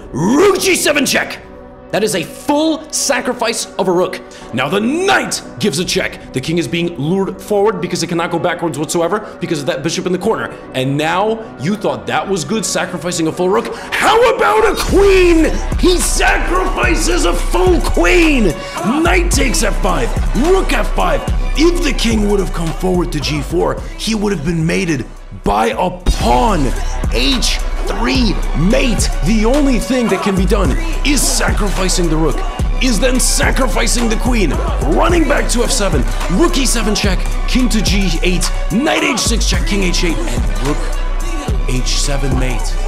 rook g7 check. That is a full sacrifice of a rook. Now the knight gives a check. The king is being lured forward because it cannot go backwards whatsoever because of that bishop in the corner. And now you thought that was good, sacrificing a full rook. How about a queen? He sacrifices a full queen. Knight takes f5, rook f5. If the king would have come forward to g4, he would have been mated by a pawn. h3 mate. The only thing that can be done is sacrificing the rook, is then sacrificing the queen, running back to f7, rook e7 check, king to g8, knight h6 check, king h8, and rook h7 mate.